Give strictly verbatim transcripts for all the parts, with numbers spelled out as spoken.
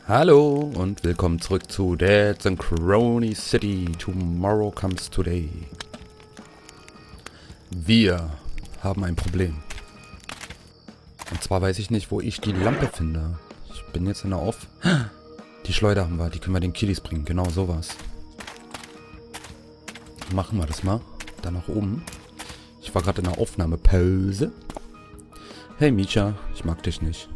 Hallo und willkommen zurück zu Dead Synchrony City. Tomorrow comes today. Wir haben ein Problem. Und zwar weiß ich nicht, wo ich die Lampe finde. Ich bin jetzt in der Off. Die Schleuder haben wir, die können wir den Kiddies bringen. Genau sowas. Machen wir das mal. Da nach oben. Ich war gerade in der Aufnahmepause. Hey Micha, ich mag dich nicht.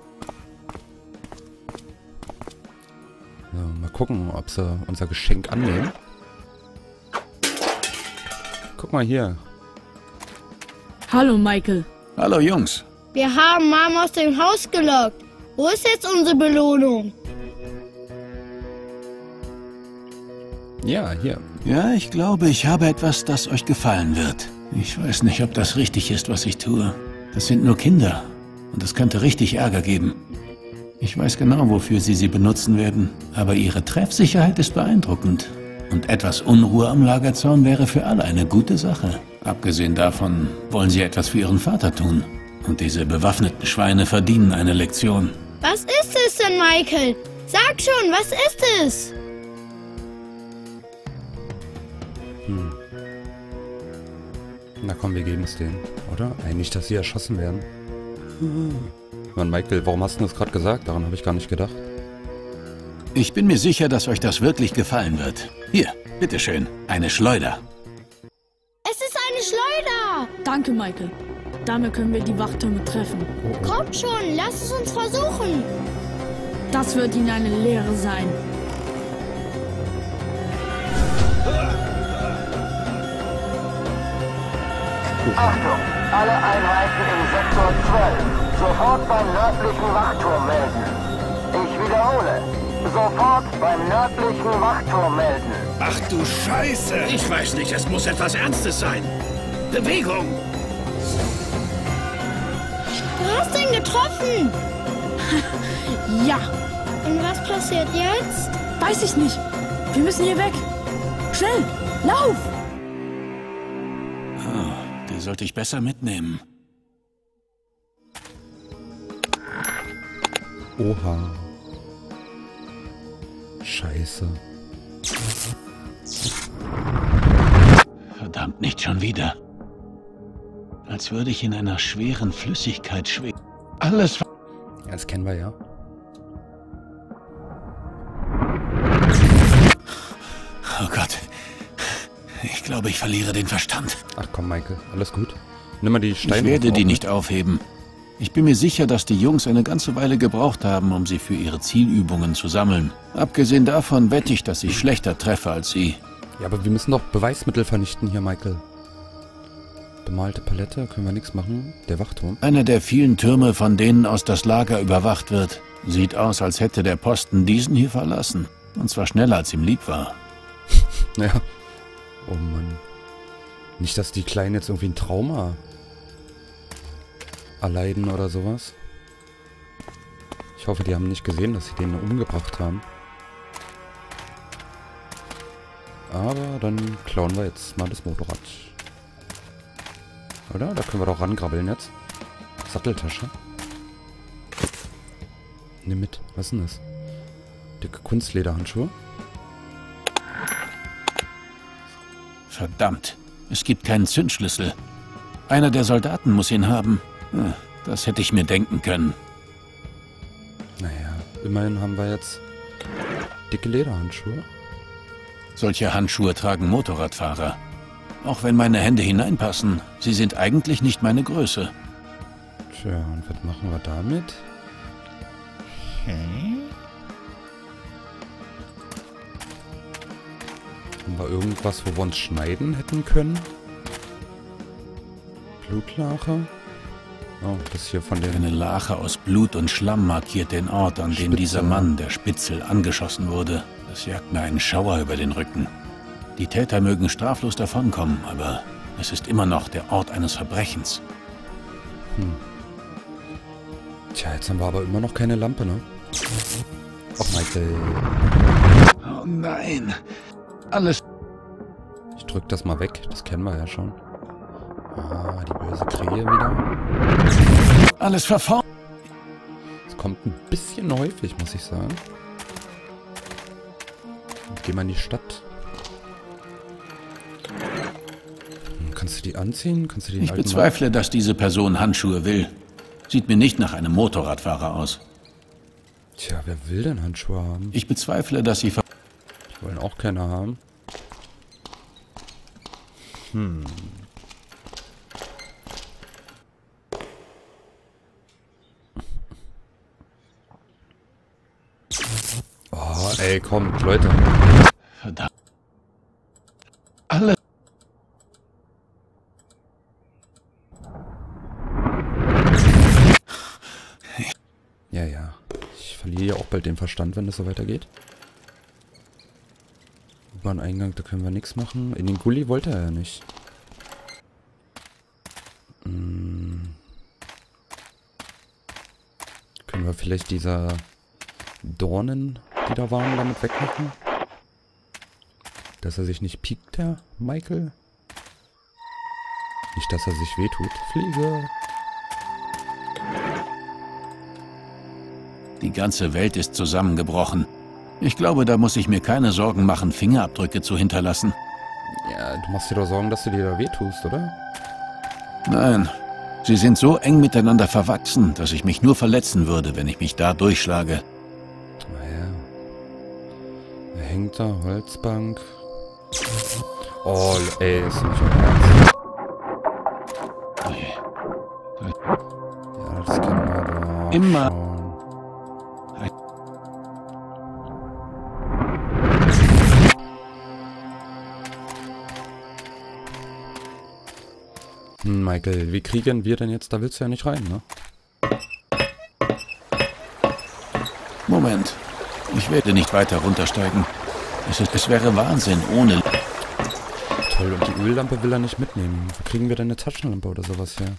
So, mal gucken, ob sie unser Geschenk annehmen. Guck mal hier. Hallo Michael. Hallo Jungs. Wir haben Mom aus dem Haus gelockt. Wo ist jetzt unsere Belohnung? Ja, hier. Ja, ich glaube, ich habe etwas, das euch gefallen wird. Ich weiß nicht, ob das richtig ist, was ich tue. Das sind nur Kinder. Und es könnte richtig Ärger geben. Ich weiß genau, wofür sie sie benutzen werden. Aber ihre Treffsicherheit ist beeindruckend. Und etwas Unruhe am Lagerzaun wäre für alle eine gute Sache. Abgesehen davon wollen sie etwas für ihren Vater tun. Und diese bewaffneten Schweine verdienen eine Lektion. Was ist es denn, Michael? Sag schon, was ist es? Hm. Na komm, wir geben es denen, oder? Eigentlich, dass sie erschossen werden. Hm. Mann, Michael, warum hast du das gerade gesagt? Daran habe ich gar nicht gedacht. Ich bin mir sicher, dass euch das wirklich gefallen wird. Hier, bitteschön, eine Schleuder. Es ist eine Schleuder! Danke Michael. Damit können wir die Wachtürme treffen. Oh, oh. Kommt schon, lasst es uns versuchen. Das wird ihnen eine Lehre sein. Achtung! Alle Einheiten im Sektor zwölf. Sofort beim nördlichen Wachturm melden. Ich wiederhole. Sofort beim nördlichen Wachturm melden. Ach du Scheiße! Ich weiß nicht, es muss etwas Ernstes sein. Bewegung! Du hast ihn getroffen. Ja, Und was passiert jetzt? weiß ich nicht. Wir müssen hier weg. Schnell, lauf! Oh, die sollte ich besser mitnehmen. Oha. Scheiße. Verdammt, nicht schon wieder. Als würde ich in einer schweren Flüssigkeit schweben. Alles... Ja, das kennen wir ja. Oh Gott. Ich glaube, ich verliere den Verstand. Ach komm, Michael, alles gut. Nimm mal die Ich Steine. werde die auf, nicht aufheben. Ich bin mir sicher, dass die Jungs eine ganze Weile gebraucht haben, um sie für ihre Zielübungen zu sammeln. Abgesehen davon wette ich, dass ich schlechter treffe als sie. Ja, aber wir müssen doch Beweismittel vernichten hier, Michael. Bemalte Palette, können wir nichts machen. Der Wachturm. Einer der vielen Türme, von denen aus das Lager überwacht wird. Sieht aus, als hätte der Posten diesen hier verlassen. Und zwar schneller, als ihm lieb war. Naja. Oh Mann. Nicht, dass die Kleinen jetzt irgendwie ein Trauma erleiden oder sowas. Ich hoffe, die haben nicht gesehen, dass sie den umgebracht haben. Aber dann klauen wir jetzt mal das Motorrad. Oder? Da können wir doch rangrabbeln jetzt. Satteltasche. Nimm mit. Was ist denn das? Dicke Kunstlederhandschuhe. Verdammt. Es gibt keinen Zündschlüssel. Einer der Soldaten muss ihn haben. Hm, Das hätte ich mir denken können. Naja, immerhin haben wir jetzt dicke Lederhandschuhe. Solche Handschuhe tragen Motorradfahrer. Auch wenn meine Hände hineinpassen, sie sind eigentlich nicht meine Größe. Tja, und was machen wir damit? Haben wir irgendwas, wo wir uns schneiden hätten können? Blutlache? Oh, das hier von den... Eine Lache aus Blut und Schlamm markiert den Ort, an dem Spitzel. dieser Mann, der Spitzel, angeschossen wurde. Das jagt mir einen Schauer über den Rücken. Die Täter mögen straflos davonkommen, aber es ist immer noch der Ort eines Verbrechens. Hm. Tja, jetzt haben wir aber immer noch keine Lampe, ne? Och, Michael. Oh nein! Alles... Ich drück das mal weg, das kennen wir ja schon. Ah, die böse Krähe wieder. Alles verformt! Es kommt ein bisschen häufig, muss ich sagen. Geh mal in die Stadt. Kannst du die anziehen? Kannst du die Ich bezweifle, dass diese Person Handschuhe will. Sieht mir nicht nach einem Motorradfahrer aus. Tja, wer will denn Handschuhe haben? Ich bezweifle, dass sie... ver- Die wollen auch keine haben. Hm. Oh, ey, komm, Leute. Verdammt. Alle... Ja, ja. Ich verliere ja auch bald den Verstand, wenn das so weitergeht. U-Bahn-Eingang, da können wir nichts machen. In den Gully wollte er ja nicht. Hm. Können wir vielleicht dieser Dornen, die da waren, damit wegmachen? Dass er sich nicht piekt, der Michael? Nicht, dass er sich wehtut. Fliege! Die ganze Welt ist zusammengebrochen. Ich glaube, da muss ich mir keine Sorgen machen, Fingerabdrücke zu hinterlassen. Ja, du machst dir doch Sorgen, dass du dir da wehtust, oder? Nein, sie sind so eng miteinander verwachsen, dass ich mich nur verletzen würde, wenn ich mich da durchschlage. Naja. Er hängt da, Holzbank. Oh, ey, ist nicht euer Ernst. Ja, das kennen wir doch Immer. schon. Hm, Michael, wie kriegen wir denn jetzt? Da willst du ja nicht rein, ne? Moment. Ich werde nicht weiter runtersteigen. Es, ist, es wäre Wahnsinn ohne... Toll, und die Öllampe will er nicht mitnehmen. Wo kriegen wir denn eine Taschenlampe oder sowas her?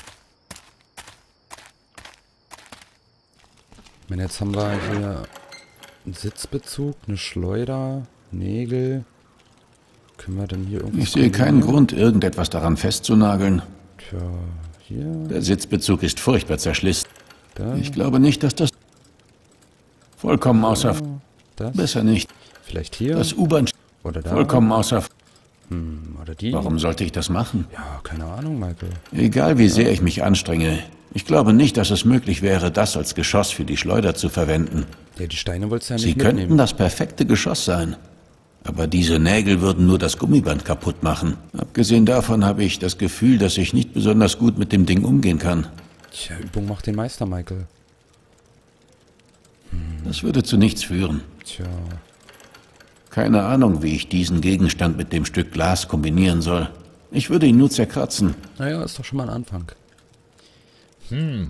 Ich meine, jetzt haben wir hier einen Sitzbezug, eine Schleuder, Nägel. Können wir denn hier irgendwas... Ich sehe keinen Grund, irgendetwas daran festzunageln. Tja, hier... Der Sitzbezug ist furchtbar zerschlissen. Da, Ich glaube nicht, dass das... Vollkommen außer... das. Besser nicht. Vielleicht hier. Das U-Bahn... Oder da. Vollkommen außer... Hm, oder die. Warum sollte ich das machen? Ja, keine Ahnung, Michael. Egal wie sehr ich mich anstrenge, ich glaube nicht, dass es möglich wäre, das als Geschoss für die Schleuder zu verwenden. Ja, die Steine wolltest du ja nicht Sie mitnehmen. könnten das perfekte Geschoss sein. Aber diese Nägel würden nur das Gummiband kaputt machen. Abgesehen davon habe ich das Gefühl, dass ich nicht besonders gut mit dem Ding umgehen kann. Tja, Übung macht den Meister, Michael. Das würde zu nichts führen. Tja. Keine Ahnung, wie ich diesen Gegenstand mit dem Stück Glas kombinieren soll. Ich würde ihn nur zerkratzen. Naja, ist doch schon mal ein Anfang. Hm.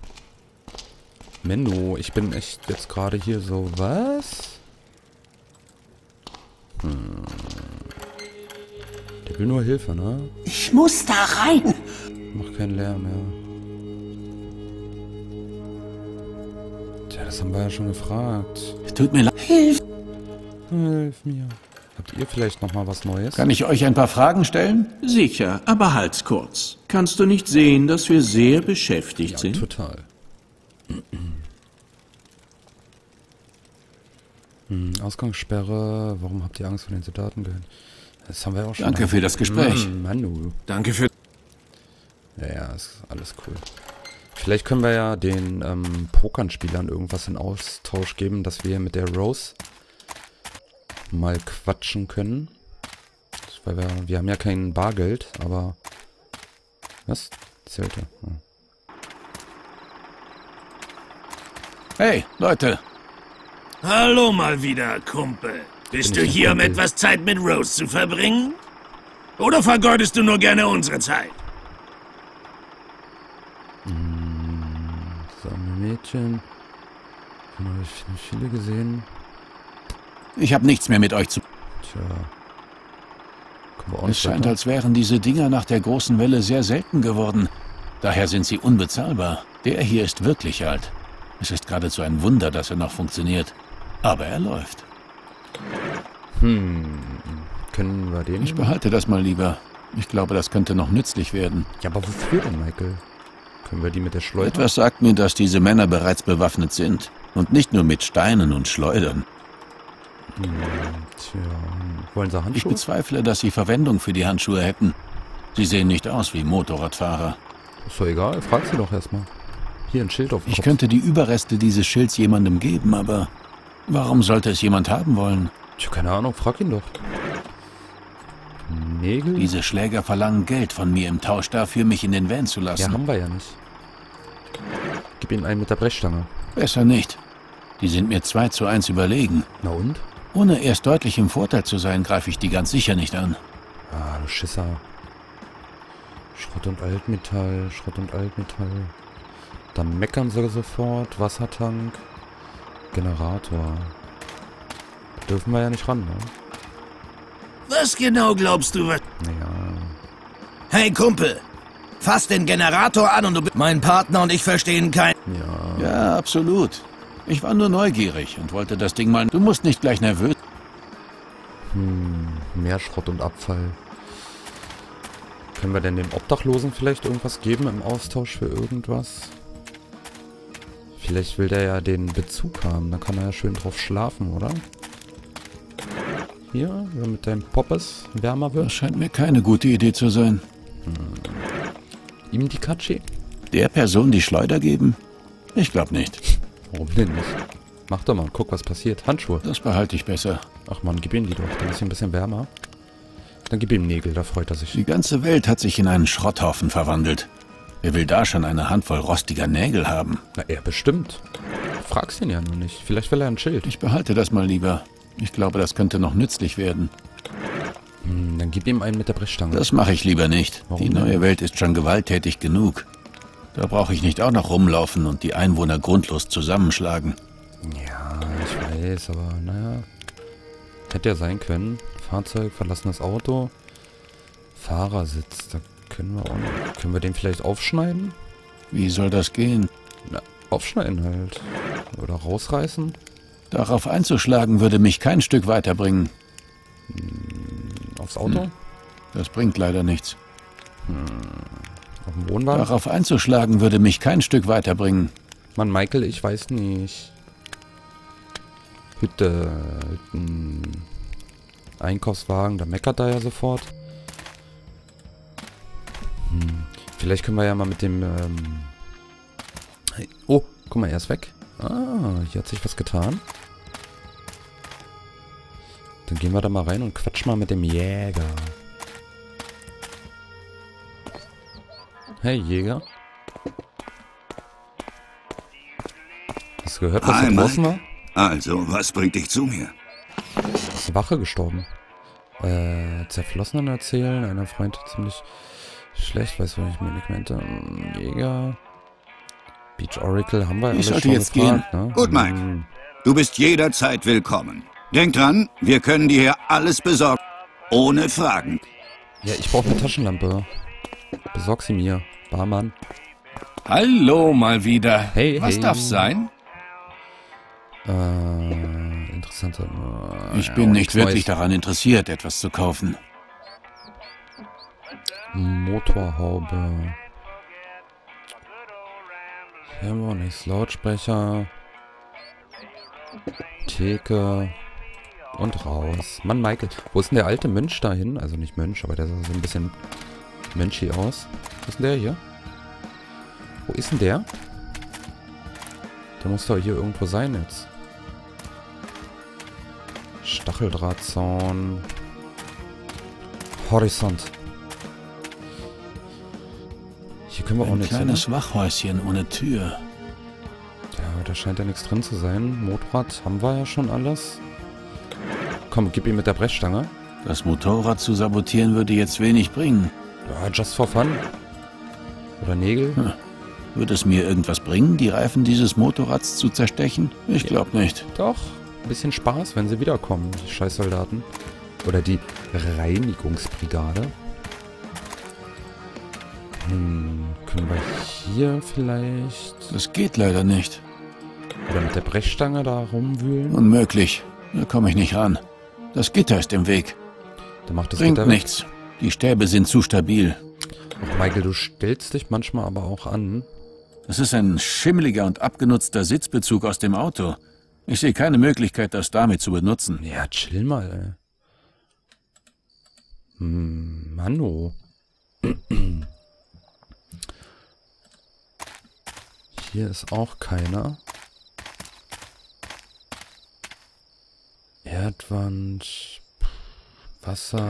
Menno, ich bin echt jetzt gerade hier so, was? Hm. Der will nur Hilfe, ne? Ich muss da rein. Mach keinen Lärm mehr. Tja, das haben wir ja schon gefragt. Tut mir leid. Hilf. Hilf mir. Habt ihr vielleicht noch mal was Neues? Kann ich euch ein paar Fragen stellen? Sicher, aber halt's kurz. Kannst du nicht sehen, dass wir sehr beschäftigt Ja, sind? total. Hm, Ausgangssperre. Warum habt ihr Angst vor den Soldaten gehört? Das haben wir ja auch schon. Danke mal. für das Gespräch. Hm, Manu. Danke für... Ja, ja, ist alles cool. Vielleicht können wir ja den ähm, Pokernspielern irgendwas in Austausch geben, dass wir mit der Rose mal quatschen können. Weil wir, wir haben ja kein Bargeld, aber... Was? Zelte. Ja. Hey, Leute. Hallo mal wieder, Kumpel. Bist Bin du ich hier, um Kumpel? etwas Zeit mit Rose zu verbringen? Oder vergeudest du nur gerne unsere Zeit? So, ein Mädchen. Habe ich nicht viele gesehen. Ich habe nichts mehr mit euch zu... Tja. Kommen wir auch Es nicht scheint, weiter? als wären diese Dinger nach der großen Welle sehr selten geworden. Daher sind sie unbezahlbar. Der hier ist wirklich alt. Es ist geradezu ein Wunder, dass er noch funktioniert. Aber er läuft. Hm. Können wir den... Ich behalte das mal lieber. Ich glaube, das könnte noch nützlich werden. Ja, aber wofür denn, Michael? Können wir die mit der Schleuder? Etwas sagt mir, dass diese Männer bereits bewaffnet sind. Und nicht nur mit Steinen und Schleudern. Hm, tja, wollen sie Ich Handschuhe? bezweifle, dass sie Verwendung für die Handschuhe hätten. Sie sehen nicht aus wie Motorradfahrer. Ist doch egal, frag sie doch erstmal. Hier ein Schild auf dem Ich Kopf. könnte die Überreste dieses Schilds jemandem geben, aber warum sollte es jemand haben wollen? Tja, keine Ahnung, frag ihn doch. Nägel? Diese Schläger verlangen Geld von mir im Tausch dafür, mich in den Van zu Ja, lassen. haben wir ja nicht. Gib ihm einen mit der Brechstange. Besser nicht. Die sind mir zwei zu eins überlegen. Na und? Ohne erst deutlich im Vorteil zu sein, greife ich die ganz sicher nicht an. Ah, du Schisser. Schrott und Altmetall, Schrott und Altmetall. Dann meckern sie sofort. Wassertank. Generator. Dürfen wir ja nicht ran, ne? Was genau glaubst du, was... Naja. Hey, Kumpel! Fass den Generator an und du... Mein Partner und ich verstehen kein... Ja. Ja, absolut. Ich war nur neugierig und wollte das Ding mal... Du musst nicht gleich nervös... Hm, mehr Schrott und Abfall. Können wir denn dem Obdachlosen vielleicht irgendwas geben im Austausch für irgendwas? Vielleicht will der ja den Bezug haben. Da kann er ja schön drauf schlafen, oder? Hier, wenn mit deinem Poppes wärmer Das wird. scheint mir keine gute Idee zu sein. Ihm die Katschi? Der Person die Schleuder geben? Ich glaube nicht. Warum denn nicht? Mach doch mal, guck, was passiert. Handschuhe. Das behalte ich besser. Ach man, gib ihm die doch. Dann ist sie ein bisschen wärmer. Dann gib ihm Nägel, da freut er sich. Die ganze Welt hat sich in einen Schrotthaufen verwandelt. Wer will da schon eine Handvoll rostiger Nägel haben? Na, er bestimmt. Frag's ihn ja nur nicht. Vielleicht will er ein Schild. Ich behalte das mal lieber. Ich glaube, das könnte noch nützlich werden. Hm, dann gib ihm einen mit der Brechstange. Das mache ich lieber nicht. Warum Die denn? neue Welt ist schon gewalttätig genug. Da brauche ich nicht auch noch rumlaufen und die Einwohner grundlos zusammenschlagen. Ja, ich weiß, aber naja. Hätte ja sein können. Fahrzeug, verlassenes Auto. Fahrersitz, da können wir auch nicht. Können wir den vielleicht aufschneiden? Wie soll das gehen? Na, aufschneiden halt. Oder rausreißen. Darauf einzuschlagen würde mich kein Stück weiterbringen. Aufs Auto. Hm. Das bringt leider nichts. Auf dem Wohnwagen. Darauf einzuschlagen würde mich kein Stück weiterbringen. Mann, Michael, ich weiß nicht. Hütte. Hütten. Einkaufswagen, da meckert er ja sofort. Hm. Vielleicht können wir ja mal mit dem... Ähm oh, guck mal, er ist weg. Ah, hier hat sich was getan. Dann gehen wir da mal rein und quatschen mal mit dem Jäger. Hey, Jäger. Hast du gehört, was Hi, da draußen Mike. war? Also, was bringt dich zu mir? Ist Wache gestorben. Äh, Zerflossenen erzählen. Einer Freund ziemlich schlecht. Weiß, was ich mir nicht meinte. Jäger. Beach Oracle haben wir Ich alles sollte schon jetzt gefragt, ne? Gut, Mike. Hm. Du bist jederzeit willkommen. Denk dran, wir können dir hier alles besorgen. Ohne Fragen. Ja, ich brauche eine Taschenlampe. Besorg sie mir. Barmann. Hallo mal wieder. Hey, Was hey. darf's sein? Äh, interessante. Äh, Ich ja, bin auch nicht nichts wirklich Neues. daran interessiert, etwas zu kaufen. Motorhaube. Hier haben wir nichts. Lautsprecher. Theke. Und raus. Mann, Michael. Wo ist denn der alte Mönch dahin? Also nicht Mönch, aber der sah so ein bisschen Mönchi aus. Wo ist denn der hier? Wo ist denn der? Der muss doch hier irgendwo sein jetzt. Stacheldrahtzaun. Horizont. Hier können wir auch Ein nichts. kleines oder? Wachhäuschen ohne Tür. Ja, da scheint ja nichts drin zu sein. Motorrad haben wir ja schon alles. Komm, gib ihm mit der Brechstange. Das Motorrad zu sabotieren würde jetzt wenig bringen. Ja, just for fun. Oder Nägel. Hm. Würde es mir irgendwas bringen, die Reifen dieses Motorrads zu zerstechen? Ich Ja. glaube nicht. Doch, ein bisschen Spaß, wenn sie wiederkommen, die Scheißsoldaten. Oder die Reinigungsbrigade. Hm, können wir hier vielleicht... Das geht leider nicht. Oder mit der Brechstange da rumwühlen? Unmöglich. Da komme ich nicht ran. Das Gitter ist im Weg. Dann macht das Bringt Gitter weg. nichts. Die Stäbe sind zu stabil. Ach, Michael, du stellst dich manchmal aber auch an. Das ist ein schimmeliger und abgenutzter Sitzbezug aus dem Auto. Ich sehe keine Möglichkeit, das damit zu benutzen. Ja, chill mal, ey. Hm, Mano. Hier ist auch keiner. Erdwand. Wasser.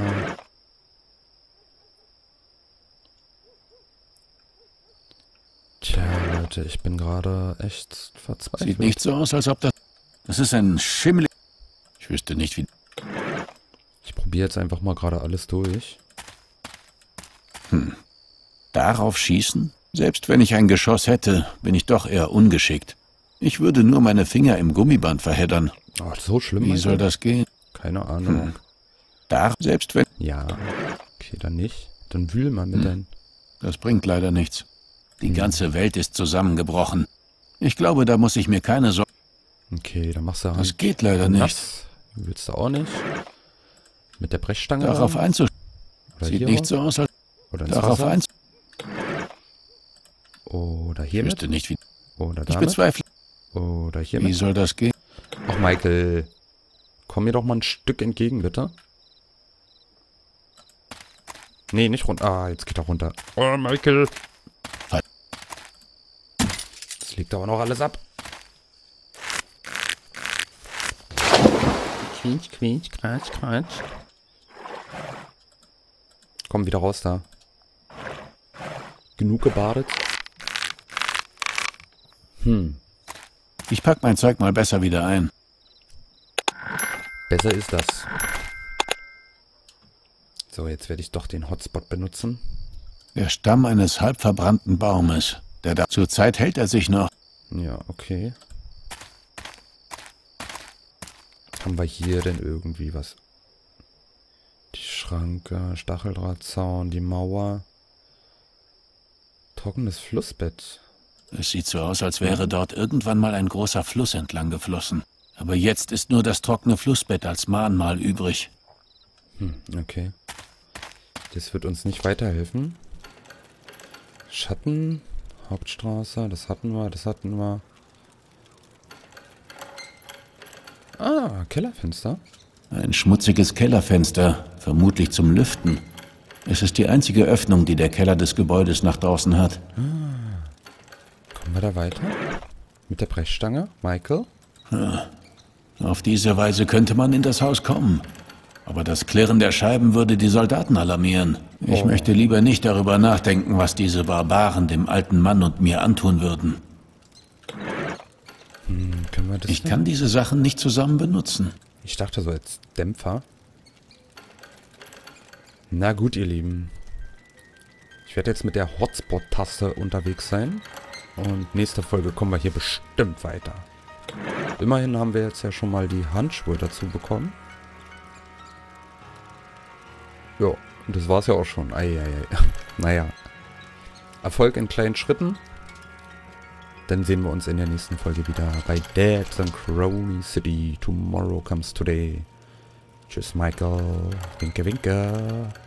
Tja, Leute, ich bin gerade echt verzweifelt. Sieht nicht so aus, als ob das... Das ist ein schimmelig... Ich wüsste nicht, wie... Ich probiere jetzt einfach mal gerade alles durch. Hm. Darauf schießen? Selbst wenn ich ein Geschoss hätte, bin ich doch eher ungeschickt. Ich würde nur meine Finger im Gummiband verheddern. Oh, so schlimm. Wie Alter. soll das gehen? Keine Ahnung. Hm. Da, selbst wenn... Ja. Okay, dann nicht. Dann wühl mal mit hm. deinen... Das bringt leider nichts. Die hm. ganze Welt ist zusammengebrochen. Ich glaube, da muss ich mir keine Sorgen... Okay, dann machst du halt... Das geht leider nicht. Das willst du auch nicht? Mit der Brechstange? Darauf einzusch... Sieht nicht raus? so aus, als... Oder ins Darauf Wasser? einzusch... Oder hier Ich wüsste nicht, wie... Oder damit? Ich bezweifle... Oder hier Wie soll das gehen? Ach, Michael. Komm mir doch mal ein Stück entgegen, bitte. Nee, nicht runter. Ah, jetzt geht er runter. Oh, Michael. Das liegt aber noch alles ab. Quietsch, quietsch, kratsch, kratsch. Komm wieder raus da. Genug gebadet. Hm. Ich pack mein Zeug mal besser wieder ein. Besser ist das. So, jetzt werde ich doch den Hotspot benutzen. Der Stamm eines halb verbrannten Baumes. Der da... Zurzeit hält er sich noch. Ja, okay. Haben wir hier denn irgendwie was? Die Schranke, Stacheldrahtzaun, die Mauer. Trockenes Flussbett. Es sieht so aus, als wäre dort irgendwann mal ein großer Fluss entlang geflossen. Aber jetzt ist nur das trockene Flussbett als Mahnmal übrig. Hm, okay. Das wird uns nicht weiterhelfen. Schatten, Hauptstraße, das hatten wir, das hatten wir. Ah, Kellerfenster. Ein schmutziges Kellerfenster, vermutlich zum Lüften. Es ist die einzige Öffnung, die der Keller des Gebäudes nach draußen hat. Ah. Kommen wir da weiter? Mit der Brechstange, Michael? Ja. Auf diese Weise könnte man in das Haus kommen. Aber das Klirren der Scheiben würde die Soldaten alarmieren. Ich oh. möchte lieber nicht darüber nachdenken, was diese Barbaren dem alten Mann und mir antun würden. Hm, können wir das ich denn? kann diese Sachen nicht zusammen benutzen. Ich dachte so als Dämpfer. Na gut, ihr Lieben. Ich werde jetzt mit der Hotspot-Taste unterwegs sein. Und nächste Folge kommen wir hier bestimmt weiter. Immerhin haben wir jetzt ja schon mal die Handschuhe dazu bekommen. Ja, und das war's ja auch schon. Eieiei. Naja. Erfolg in kleinen Schritten. Dann sehen wir uns in der nächsten Folge wieder bei Dads and Crony City. Tomorrow comes today. Tschüss, Michael. Winke, winke.